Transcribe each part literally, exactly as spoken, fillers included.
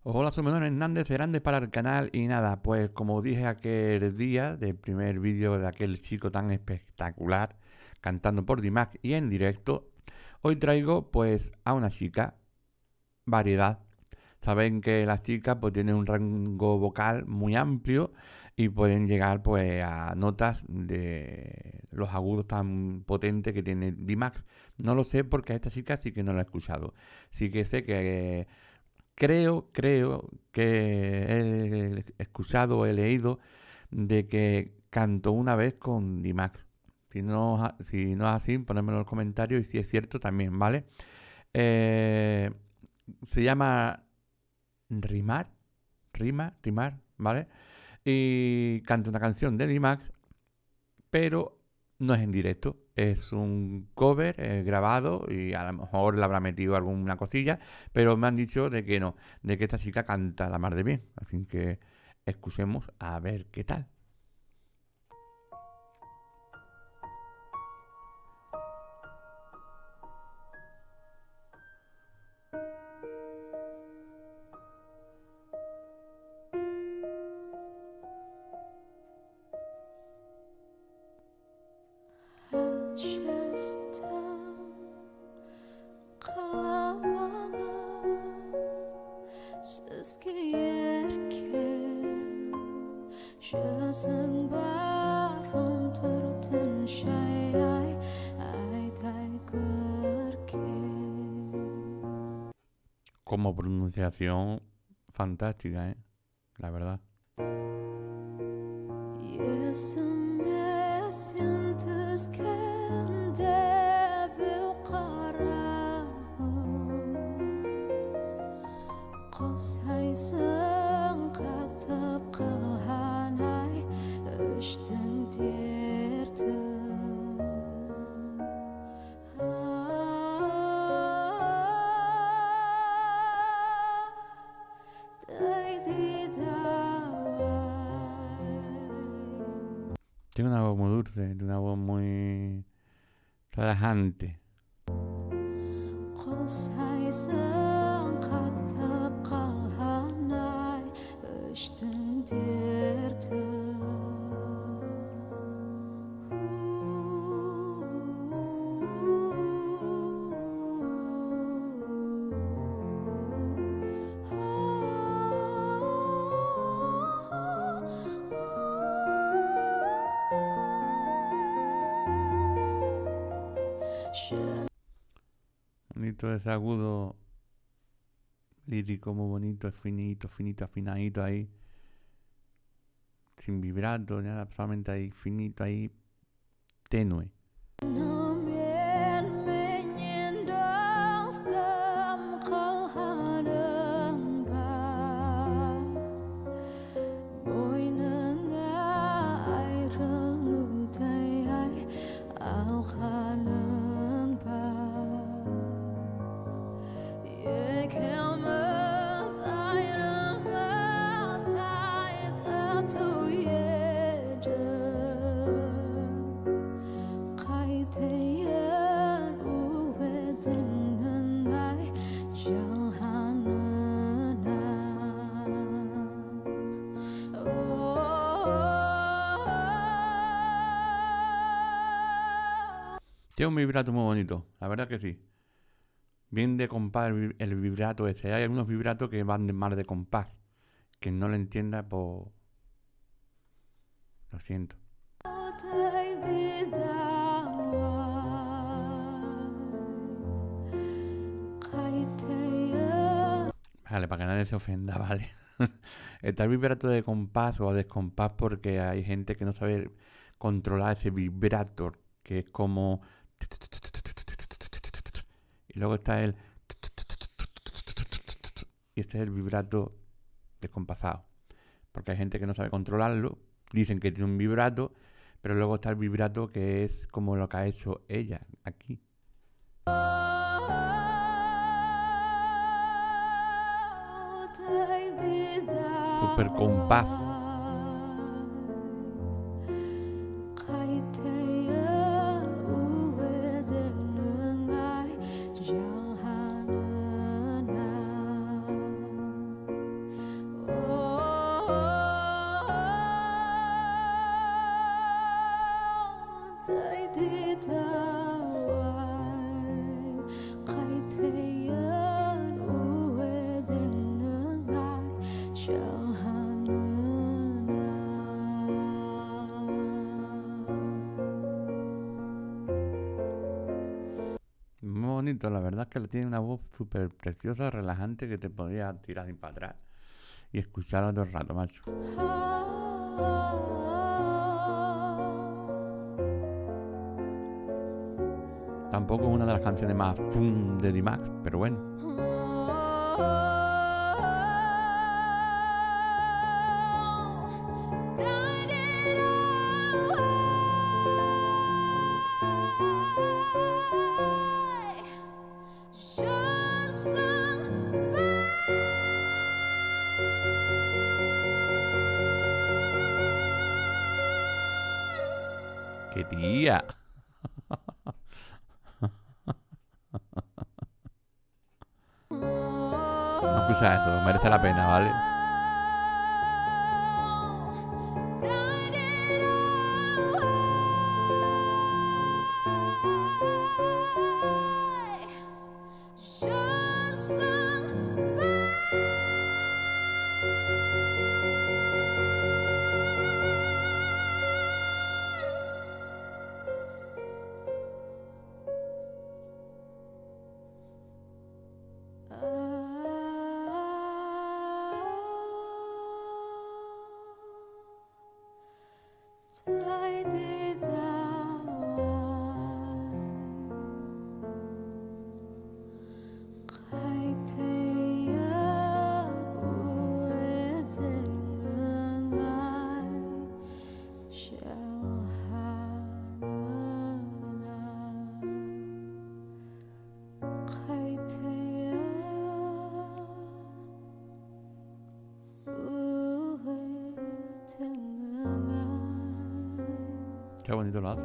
Hola, soy Manuel Hernández, grande para el canal y nada, pues como dije aquel día del primer vídeo de aquel chico tan espectacular cantando por Dimac y en directo, hoy traigo pues a una chica, variedad. Saben que las chicas pues tienen un rango vocal muy amplio y pueden llegar pues a notas de los agudos tan potentes que tiene Dimac. No lo sé porque a esta chica sí que no la he escuchado. Sí que sé que Creo, creo que he escuchado, he leído de que cantó una vez con Dimac. Si no, si no es así, ponedmelo en los comentarios y si es cierto también, ¿vale? Eh, Se llama Rimar, Rima, Rimar, ¿vale? Y canta una canción de Dimac, pero no es en directo. Es un cover eh, grabado y a lo mejor le habrá metido alguna cosilla, pero me han dicho de que no, de que esta chica canta la mar de bien. Así que escuchemos a ver qué tal. Como pronunciación fantástica, ¿eh? La verdad. Tiene una voz muy dulce, tiene una voz muy relajante. Bonito ese agudo lírico, muy bonito, finito, finito, afinadito ahí. Sin vibrato, nada, solamente ahí, finito ahí, tenue. Tiene un vibrato muy bonito, la verdad que sí. Bien de compás el, el vibrato ese. Hay algunos vibratos que van de más de compás. Que no lo entienda, pues lo siento. Vale, para que nadie se ofenda, ¿vale? Está el vibrato de compás o descompás porque hay gente que no sabe controlar ese vibrato, que es como... Y luego está el... Y este es el vibrato descompasado. Porque hay gente que no sabe controlarlo. Dicen que tiene un vibrato, pero luego está el vibrato que es como lo que ha hecho ella aquí. Super compás. Muy bonito, la verdad es que le tiene una voz súper preciosa, relajante, que te podía tirar para atrás y escucharla todo el rato, macho. Tampoco es una de las canciones más pum de D-Max, pero bueno. ¡Qué tía! No escucha eso, merece la pena, ¿vale? Qué bonito lo hace.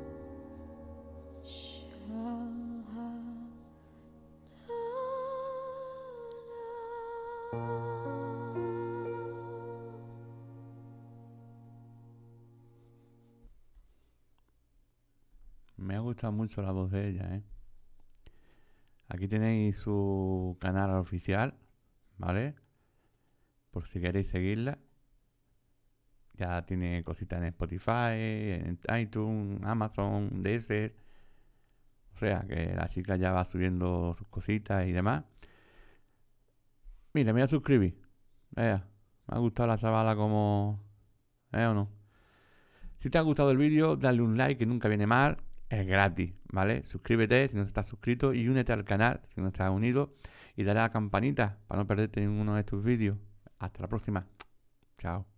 Me ha gustado mucho la voz de ella, ¿eh? Aquí tenéis su canal oficial, ¿vale? Por si queréis seguirla. Ya tiene cositas en Spotify, en iTunes, Amazon, Deezer. O sea que la chica ya va subiendo sus cositas y demás. Mira, me voy a suscribir. Vea, me ha gustado la chavala como... ¿Eh o no? Si te ha gustado el vídeo, dale un like, que nunca viene mal. Es gratis, ¿vale? Suscríbete si no estás suscrito y únete al canal si no estás unido. Y dale a la campanita para no perderte ninguno de estos vídeos. Hasta la próxima. Chao.